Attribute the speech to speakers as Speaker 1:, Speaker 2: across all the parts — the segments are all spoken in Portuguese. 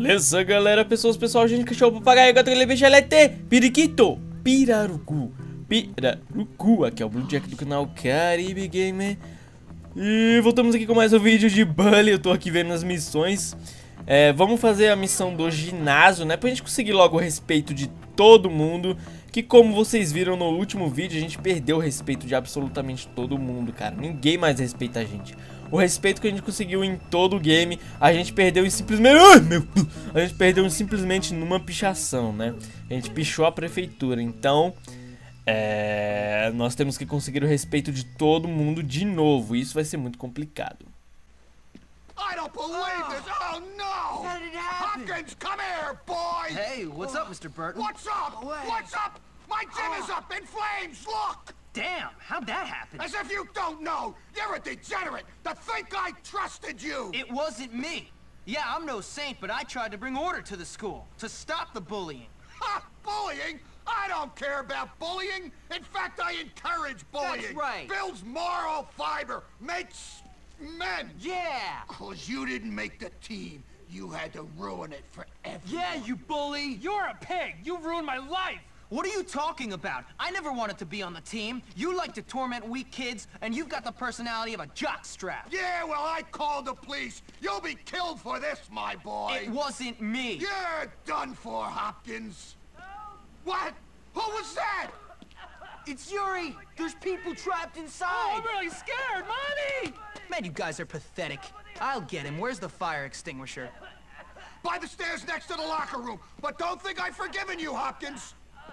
Speaker 1: Beleza, galera, pessoal, gente, cachorro, papagaio, gato, bicho, LT, periquito, pirarucu, aqui é o Blue Jack do canal Caribe Gamer. E voltamos aqui com mais um vídeo de Bully. Eu tô aqui vendo as missões. Vamos fazer a missão do ginásio, né, pra gente conseguir logo o respeito de todo mundo. Que como vocês viram no último vídeo, a gente perdeu o respeito de absolutamente todo mundo, cara. Ninguém mais respeita a gente. O respeito que a gente conseguiu em todo o game, a gente perdeu em simplesmente... Ai, meu Deus! A gente perdeu simplesmente numa pichação, né? A gente pichou a prefeitura, então... nós temos que conseguir o respeito de todo mundo de novo. E isso vai ser muito complicado.
Speaker 2: I don't believe this! Oh no!
Speaker 3: How did it happen?
Speaker 2: Hopkins, come here, boy!
Speaker 3: Hey, what's up, Mr. Burton?
Speaker 2: What's up?
Speaker 3: Away.
Speaker 2: What's up? My gym is up in flames, look!
Speaker 3: Damn, how'd that happen?
Speaker 2: As if you don't know! You're a degenerate to think I trusted you!
Speaker 3: It wasn't me. Yeah, I'm no saint, but I tried to bring order to the school, to stop the bullying.
Speaker 2: Ha! Bullying? I don't care about bullying! In fact, I encourage bullying!
Speaker 3: That's right.
Speaker 2: Builds moral fiber, makes men!
Speaker 3: Yeah!
Speaker 2: 'Cause you didn't make the team, you had to ruin it for everyone.
Speaker 3: Yeah, you bully!
Speaker 4: You're a pig! You ruined my life!
Speaker 3: What are you talking about? I never wanted to be on the team. You like to torment weak kids, and you've got the personality of a jockstrap.
Speaker 2: Yeah, well, I called the police. You'll be killed for this, my boy.
Speaker 3: It wasn't me.
Speaker 2: You're done for, Hopkins. What? Who was that?
Speaker 3: It's Yuri! There's people trapped
Speaker 4: Oh,
Speaker 3: inside!
Speaker 4: I'm really scared, Mommy!
Speaker 3: Man, you guys are pathetic. I'll get him. Where's the fire extinguisher?
Speaker 2: By the stairs next to the locker room. But don't think I've forgiven you, Hopkins.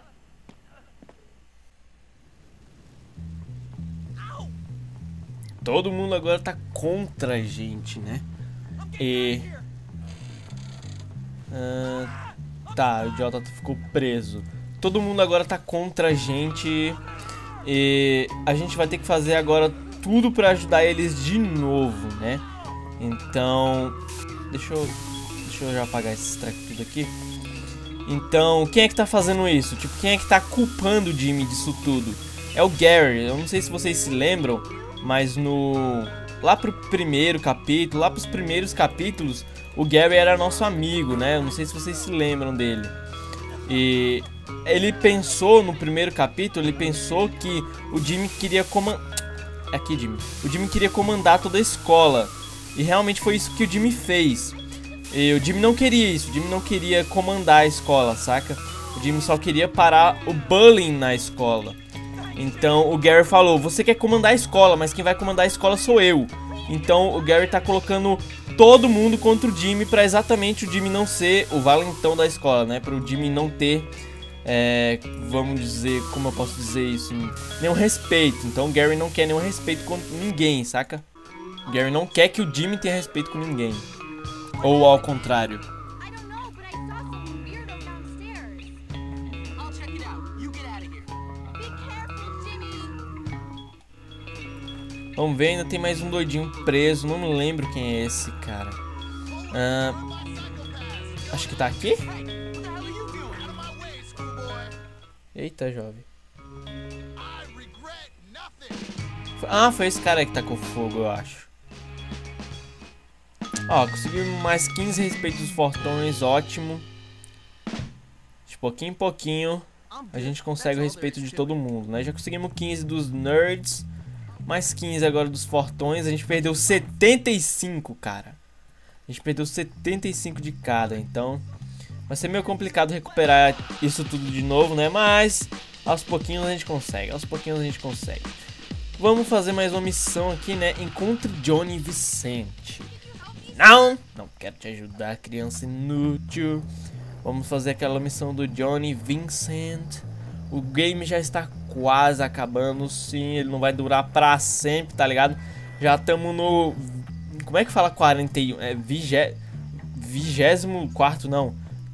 Speaker 1: Todo mundo agora tá contra a gente, né? Tá, o idiota ficou preso. Todo mundo agora tá contra a gente. E a gente vai ter que fazer agora tudo pra ajudar eles de novo, né? Então, deixa eu já apagar esses tracks tudo aqui. Então, quem é que tá fazendo isso? Tipo, quem é que tá culpando o Jimmy disso tudo? É o Gary. Eu não sei se vocês se lembram, mas lá pro primeiro capítulo, lá pros primeiros capítulos, o Gary era nosso amigo, né? Eu não sei se vocês se lembram dele. E ele pensou no primeiro capítulo, ele pensou que o Jimmy queria o Jimmy queria comandar toda a escola. E realmente foi isso que o Jimmy fez. E o Jimmy não queria isso, o Jimmy não queria comandar a escola, saca? O Jimmy só queria parar o bullying na escola. Então o Gary falou, você quer comandar a escola, mas quem vai comandar a escola sou eu. Então o Gary tá colocando todo mundo contra o Jimmy pra exatamente o Jimmy não ser o valentão da escola, né? Para o Jimmy não ter, vamos dizer, como eu posso dizer isso, nenhum respeito. Então o Gary não quer nenhum respeito com ninguém, saca? O Gary não quer que o Jimmy tenha respeito com ninguém. Ou ao contrário. Vamos ver, ainda tem mais um doidinho preso. Não me lembro quem é esse, cara. Acho que tá aqui. Eita, jovem. Ah, foi esse cara aí que tacou fogo, eu acho. Ó, conseguimos mais 15 respeito dos fortões, ótimo. De pouquinho em pouquinho a gente consegue o respeito de todo mundo, né? Já conseguimos 15 dos nerds. Mais 15 agora dos fortões. A gente perdeu 75, cara. A gente perdeu 75 de cada. Então vai ser meio complicado recuperar isso tudo de novo, né? Mas aos pouquinhos a gente consegue. Aos pouquinhos a gente consegue. Vamos fazer mais uma missão aqui, né? Encontre Johnny Vicente. Não quero te ajudar, criança inútil. Vamos fazer aquela missão do Johnny Vincent. O game já está quase acabando, sim. Ele não vai durar pra sempre, tá ligado? Já estamos no... Como é que fala 41? 24º, não.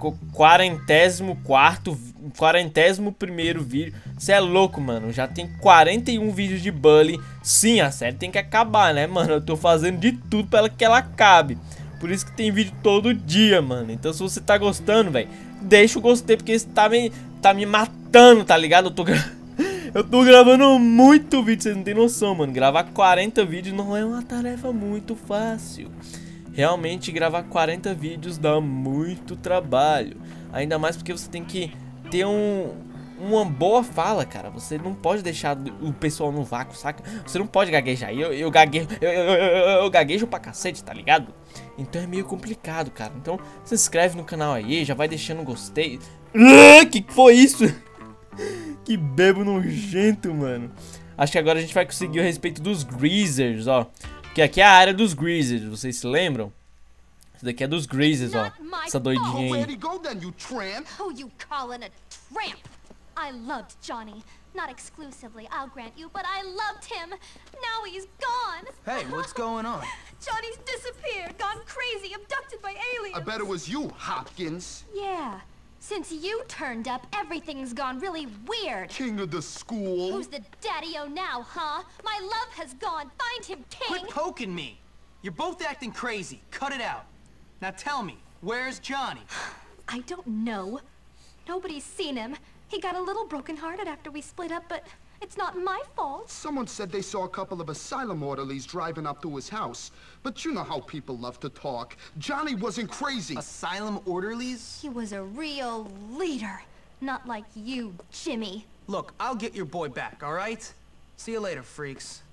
Speaker 1: 41º vídeo. Você é louco, mano. Já tem 41 vídeos de Bully. Sim, a série tem que acabar, né, mano? Eu tô fazendo de tudo pra que ela acabe. Por isso que tem vídeo todo dia, mano. Então se você tá gostando, velho, deixa o gostei, porque você tá me matando, tá ligado? Eu tô gravando muito vídeo, vocês não tem noção, mano. Gravar 40 vídeos não é uma tarefa muito fácil. realmente gravar 40 vídeos dá muito trabalho. Ainda mais porque você tem que ter uma boa fala, cara. Você não pode deixar o pessoal no vácuo, saca? Você não pode gaguejar. Eu gaguejo pra cacete, tá ligado? Então é meio complicado, cara. Então se inscreve no canal aí, já vai deixando um gostei. Que foi isso? Que bebo nojento, mano. Acho que agora a gente vai conseguir o respeito dos Greasers, ó. Porque aqui é a área dos Greasers, vocês se lembram? Isso daqui é dos Greasers, ó. Essa doidinha aí.
Speaker 5: Who you callin' a tramp? I loved Johnny. Not exclusively, I'll grant you, but I loved him. Now he's gone.
Speaker 3: Hey, what's going on?
Speaker 5: Johnny's disappeared, gone crazy, abducted by aliens.
Speaker 2: I bet it was you, Hopkins.
Speaker 5: Yeah. Since you turned up, everything's gone really weird.
Speaker 2: King of the school.
Speaker 5: Who's the daddy-o now, huh? My love has gone. Find him, King.
Speaker 3: Quit poking me. You're both acting crazy. Cut it out. Now tell me, where's Johnny?
Speaker 5: I don't know. Nobody's seen him. He got a little broken-hearted after we split up, but it's not my fault.
Speaker 2: Someone said they saw a couple of asylum orderlies driving up to his house. But you know how people love to talk. Johnny wasn't crazy.
Speaker 3: Asylum orderlies?
Speaker 5: He was a real leader. Not like you, Jimmy.
Speaker 3: Look, I'll get your boy back, all right? See you later, freaks.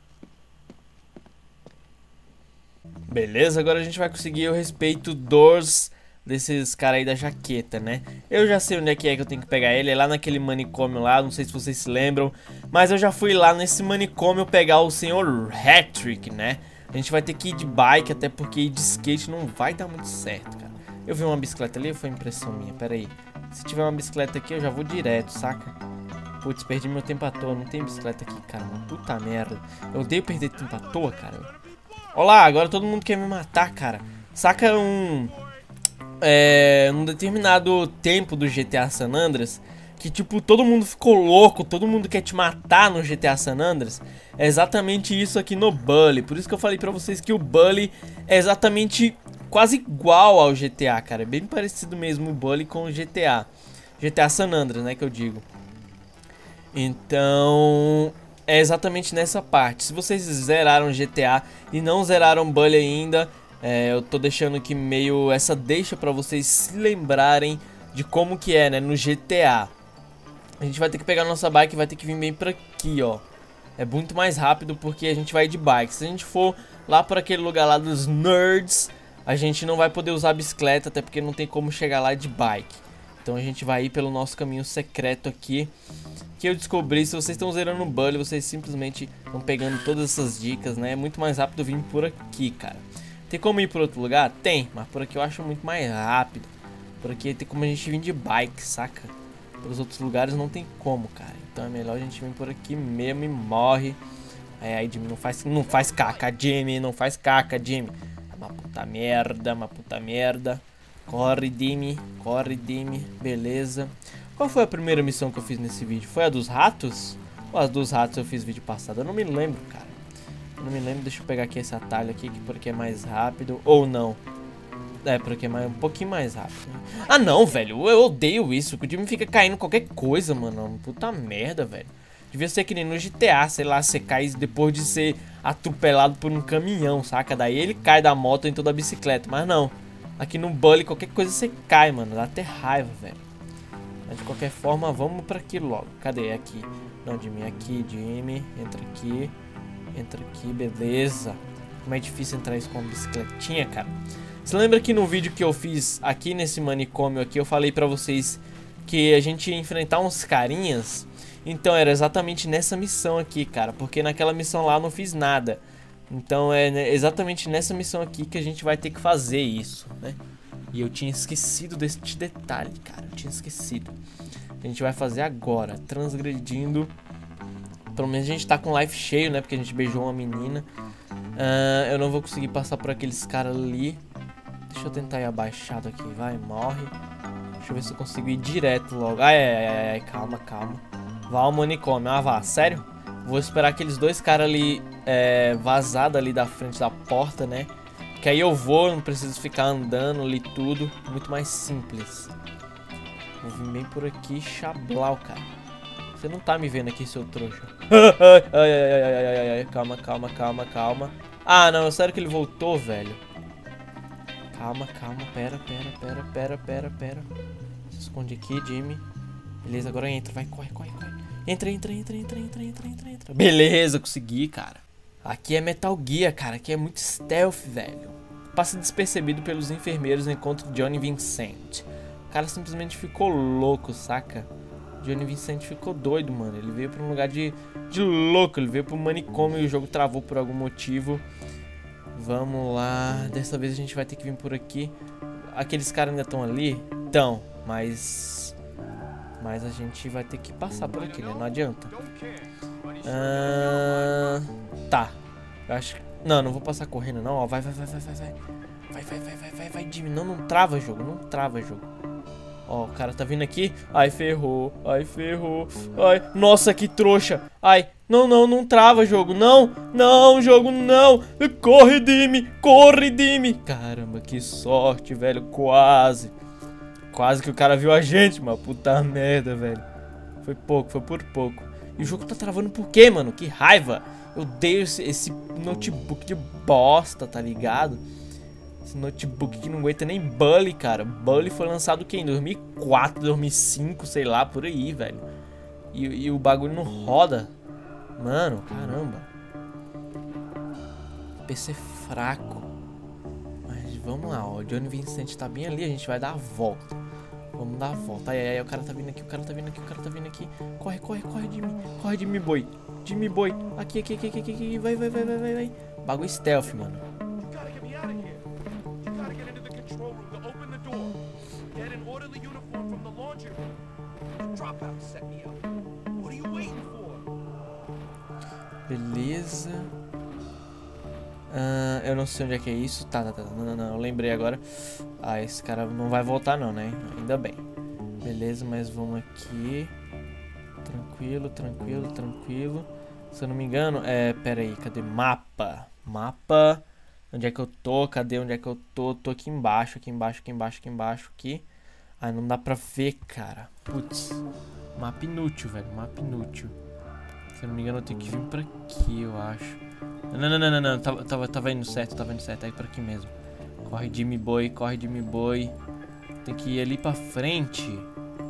Speaker 1: Beleza, agora a gente vai conseguir o respeito desses caras aí da jaqueta, né? Eu já sei onde é que eu tenho que pegar ele, é lá naquele manicômio lá, não sei se vocês se lembram, mas eu já fui lá nesse manicômio pegar o senhor Hattrick, né? A gente vai ter que ir de bike, até porque ir de skate não vai dar muito certo, cara. Eu vi uma bicicleta ali ou foi impressão minha? Pera aí. Se tiver uma bicicleta aqui, eu já vou direto, saca? Putz, perdi meu tempo à toa, não tem bicicleta aqui, cara. Uma puta merda. Eu odeio perder tempo à toa, cara. Olá, agora todo mundo quer me matar, cara. Saca um determinado tempo do GTA San Andreas, que tipo, todo mundo ficou louco, todo mundo quer te matar no GTA San Andreas. É exatamente isso aqui no Bully. Por isso que eu falei pra vocês que o Bully é exatamente quase igual ao GTA, cara. É bem parecido mesmo o Bully com o GTA. GTA San Andreas, né, que eu digo. Então, é exatamente nessa parte. Se vocês zeraram GTA e não zeraram Bully ainda, eu tô deixando aqui meio essa deixa pra vocês se lembrarem de como que é, né, no GTA. A gente vai ter que pegar a nossa bike e vai ter que vir bem pra aqui, ó. É muito mais rápido porque a gente vai de bike. Se a gente for lá para aquele lugar lá dos nerds, a gente não vai poder usar a bicicleta, até porque não tem como chegar lá de bike. Então a gente vai ir pelo nosso caminho secreto aqui, que eu descobri. Se vocês estão zerando o Bully, vocês simplesmente estão pegando todas essas dicas, né? É muito mais rápido vir por aqui, cara. Tem como ir por outro lugar? Tem, mas por aqui eu acho muito mais rápido. Por aqui tem como a gente vir de bike, saca? Pelos outros lugares não tem como, cara. Então é melhor a gente vir por aqui mesmo e morre. Aí, Jimmy, não faz caca, Jimmy. Não faz caca, Jimmy. Uma puta merda, uma puta merda. Corre, Jimmy. Corre, Jimmy. Beleza. Qual foi a primeira missão que eu fiz nesse vídeo? Foi a dos ratos? Ou a dos ratos eu fiz vídeo passado? Eu não me lembro, cara. Eu não me lembro. Deixa eu pegar aqui esse atalho aqui, que por aqui é mais rápido. Ou não. É, porque é um pouquinho mais rápido. Ah, não, velho. Eu odeio isso. O Jimmy fica caindo qualquer coisa, mano. Puta merda, velho. Devia ser que nem no GTA, sei lá, você cai depois de ser atropelado por um caminhão, saca? Daí ele cai da moto em toda a bicicleta. Mas não. Aqui no Bully, qualquer coisa você cai, mano. Dá até raiva, velho. Mas de qualquer forma, vamos pra aqui logo. Cadê? Aqui. Não, Jimmy. Aqui, Jimmy. Entra aqui. Entra aqui, beleza. Como é difícil entrar isso com uma bicicletinha, cara. Você lembra que no vídeo que eu fiz aqui nesse manicômio aqui, eu falei pra vocês que a gente ia enfrentar uns carinhas? Então era exatamente nessa missão aqui, cara, porque naquela missão lá eu não fiz nada. Então é exatamente nessa missão aqui que a gente vai ter que fazer isso, né? E eu tinha esquecido desse detalhe, cara, eu tinha esquecido. A gente vai fazer agora, transgredindo. Pelo menos a gente tá com life cheio, né, porque a gente beijou uma menina. Eu não vou conseguir passar por aqueles caras ali. Deixa eu tentar ir abaixado aqui, vai, morre. Deixa eu ver se eu consigo ir direto logo. Ai, calma, calma. Vá ao manicômio, vá, sério? Vou esperar aqueles dois caras ali vazar ali da frente da porta, né? Que aí eu vou, não preciso ficar andando ali tudo. Muito mais simples. Vou vir bem por aqui, chablau, cara. Você não tá me vendo aqui, seu trouxa. Calma, calma, calma, calma. Ah, não, sério que ele voltou, velho. Calma, pera. Se esconde aqui, Jimmy. Beleza, agora entra, vai, corre. Entra. Beleza, consegui, cara. Aqui é Metal Gear, cara. Aqui é muito stealth, velho. Passa despercebido pelos enfermeiros no encontro de Johnny Vincent. O cara simplesmente ficou louco, saca? Johnny Vincent ficou doido, mano. Ele veio pra um lugar de louco. Ele veio pro manicômio e o jogo travou por algum motivo. Vamos lá. Dessa vez a gente vai ter que vir por aqui. Aqueles caras ainda estão ali? Estão, mas a gente vai ter que passar por aqui, né? Não adianta. Tá. Eu acho que... Não vou passar correndo, não. Ó, vai. Vai, Jimmy. Não trava jogo. Ó, o cara tá vindo aqui. Ai, ferrou. Ai, nossa, que trouxa. Ai, não trava jogo. Não, jogo, não. Corre, Jimmy. Caramba, que sorte, velho. Quase que o cara viu a gente, mas puta merda, velho. Foi por pouco. E o jogo tá travando por quê, mano? Que raiva. Eu odeio esse notebook de bosta, tá ligado? Esse notebook que não aguenta nem Bully, cara. Bully foi lançado o quê? Em 2004, 2005, sei lá, por aí, velho. E o bagulho não roda. Mano, caramba. PC fraco. Mas vamos lá, ó. O Johnny Vincent tá bem ali, a gente vai dar a volta. Vamos dar a volta. Ai, o cara tá vindo aqui, Corre, Jimmy Boy. Aqui. Vai. Bagulho stealth, mano. Beleza. Eu não sei onde é que é isso. Tá. Não, eu lembrei agora. Ah, esse cara não vai voltar não, né? Ainda bem. Beleza, mas vamos aqui. Tranquilo. Se eu não me engano, pera aí, cadê? Mapa. Onde é que eu tô? Cadê onde é que eu tô? Tô aqui embaixo, aqui. Ah, não dá pra ver, cara. Putz. Mapa inútil, velho. Se eu não me engano, eu tenho que vir pra aqui, eu acho. Não. Tava indo certo. Aí por aqui mesmo. Corre, Jimmy Boy. Tem que ir ali pra frente.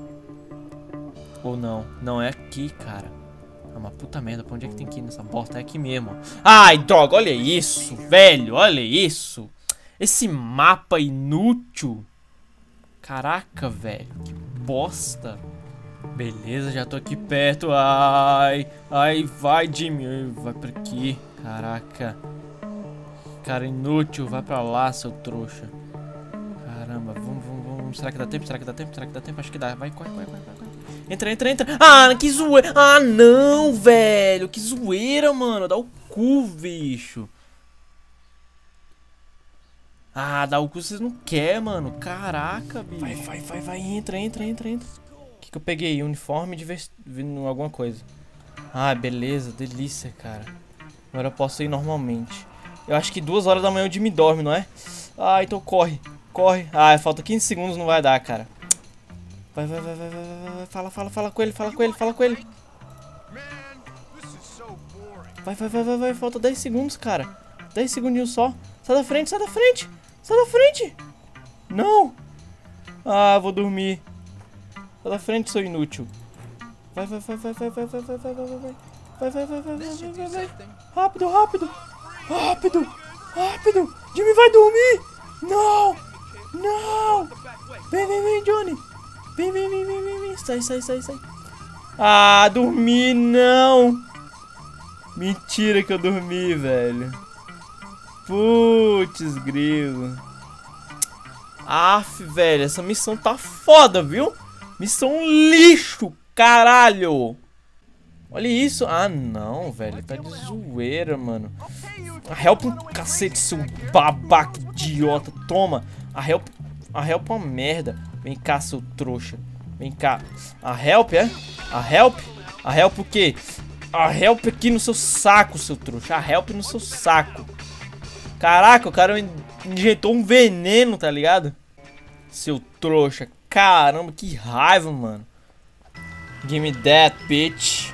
Speaker 1: Ou não? Não, é aqui, cara. Ah, uma puta merda. Pra onde é que tem que ir nessa bosta? É aqui mesmo. Ai, droga. Olha isso, velho. Olha isso. Esse mapa inútil. Caraca, velho. Que bosta. Beleza, já tô aqui perto. Ai, vai, Jimmy. Vai pra aqui. Caraca. Cara inútil. Vai pra lá, seu trouxa. Caramba, vamos. Será que dá tempo? Acho que dá. Vai, corre. Entra. Ah, que zoeira. Ah, não, velho. Que zoeira, mano. Dá o cu, bicho. Ah, dá o cu vocês não querem, mano. Caraca, bicho. Vai. Entra. O que eu peguei? Uniforme de alguma coisa. Ah, beleza. Delícia, cara. Agora eu posso ir normalmente. Eu acho que 2 horas da manhã o Jimmy dorme, não é? Ah, então corre. Ah, falta 15 segundos, não vai dar, cara. Vai. Fala com ele. Vai. Falta 10 segundos, cara. 10 segundinhos só. Sai da frente. Não. Ah, vou dormir. Sai da frente, seu inútil. Vai. Rápido. Jimmy vai dormir. Não. Vem, Johnny. Vem. Sai. Ah, dormi não. Mentira que eu dormi, velho. Putz, grilo. Aff, velho, essa missão tá foda, viu? Missão lixo, caralho. Olha isso. Ah, não, velho. Tá de zoeira, mano. A help um cacete, seu babaca idiota. Toma. A help é uma merda. Vem cá, seu trouxa. Vem cá. A help, é? A help o quê? A help aqui no seu saco, seu trouxa. A help no seu saco. Caraca, o cara injetou um veneno, tá ligado? Seu trouxa. Caramba, que raiva, mano. Give me that, bitch.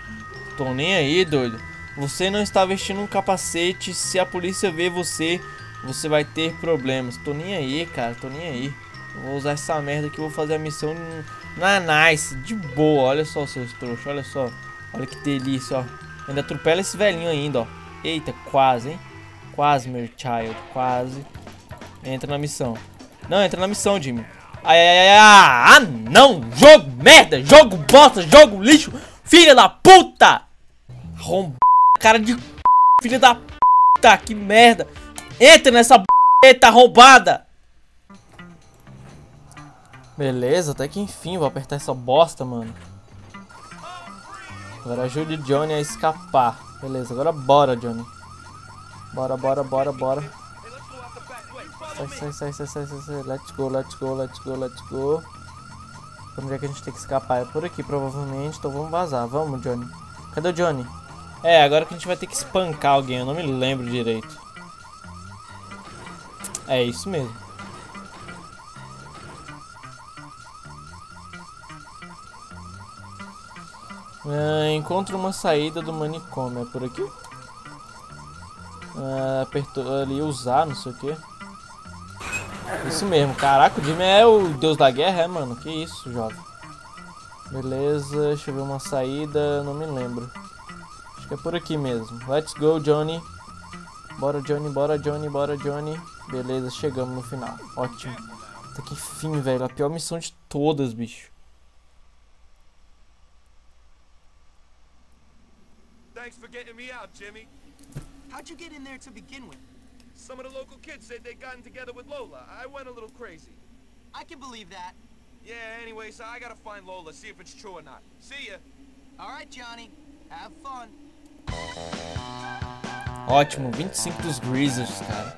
Speaker 1: Tô nem aí, doido. Você não está vestindo um capacete. Se a polícia ver você, você vai ter problemas. Tô nem aí, cara, tô nem aí. Eu vou usar essa merda aqui, vou fazer a missão na nice, de boa. Olha só, seus trouxas, olha só. Olha que delícia, ó. Ainda atropela esse velhinho ainda, ó. Eita, quase, hein. Quase, meu child, quase. Entra na missão. Não, entra na missão, Jimmy. Ah, não! Jogo merda! Jogo bosta! Jogo lixo! Filha da puta! Arromba, cara de filha da puta! Que merda! Entra nessa b****** roubada! Beleza, até que enfim, vou apertar essa bosta, mano. Agora ajude o Johnny a escapar. Beleza, agora bora, Johnny. Bora, bora, bora, bora. Sai. Let's go, let's go, let's go, let's go. Por onde é que a gente tem que escapar? É por aqui, provavelmente. Então vamos vazar. Vamos, Johnny. Cadê o Johnny? É, agora que a gente vai ter que espancar alguém. Eu não me lembro direito. É isso mesmo. Encontre uma saída do manicômio. É por aqui? Apertou ali usar, não sei o que. Isso mesmo, caraca, o Jimmy é o deus da guerra, mano? Que isso, jovem. Beleza, deixa eu ver uma saída, não me lembro. Acho que é por aqui mesmo. Let's go, Johnny. Bora, Johnny, bora, Johnny, bora, Johnny. Beleza, chegamos no final. Ótimo. Até que fim, velho. A pior missão de todas, bicho.
Speaker 6: Thanks for getting me out, Jimmy.
Speaker 3: How'd you get in there to begin with?
Speaker 6: Some of the local kids said they'd gotten together with Lola. I went a little crazy.
Speaker 3: I can believe that.
Speaker 6: Yeah, anyway, so I gotta find Lola, see if it's true or not. See ya.
Speaker 3: All right, Johnny. Have fun.
Speaker 1: Ótimo, 25 dos Greasers, cara.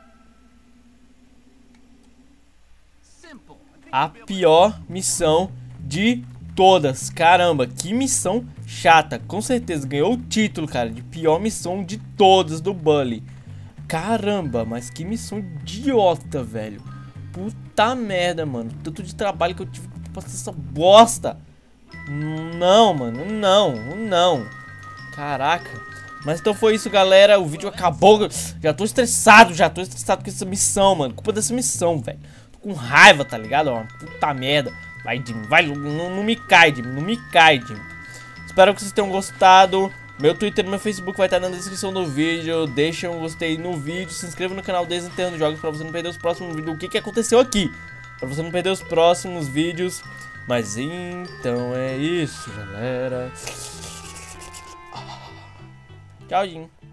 Speaker 3: Simple.
Speaker 1: A pior missão de todas. Caramba, que missão chata. Com certeza ganhou o título, cara, de pior missão de todas do Bully. Caramba, mas que missão idiota, velho. Puta merda, mano. Tanto de trabalho que eu tive pra fazer essa bosta. Não, mano, não. Caraca. Mas então foi isso, galera. O vídeo acabou. Já tô estressado com essa missão, mano. Culpa dessa missão, velho. Tô com raiva, tá ligado? Ó, puta merda. Vai, Jimmy, vai. Não me cai, Jimmy. Não me cai, Jimmy. Espero que vocês tenham gostado. Meu Twitter e meu Facebook vai estar na descrição do vídeo. Deixa um gostei no vídeo. Se inscreva no canal Desenterrando Jogos pra você não perder os próximos vídeos. O que aconteceu aqui? Pra você não perder os próximos vídeos. Mas então é isso, galera. Tchauzinho.